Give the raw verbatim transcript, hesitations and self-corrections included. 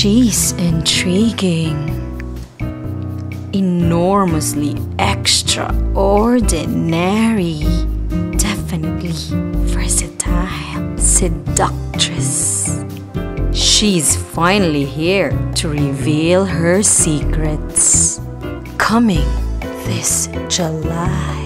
She's intriguing, enormously extraordinary, definitely versatile, seductress. She's finally here to reveal her secrets. Coming this July.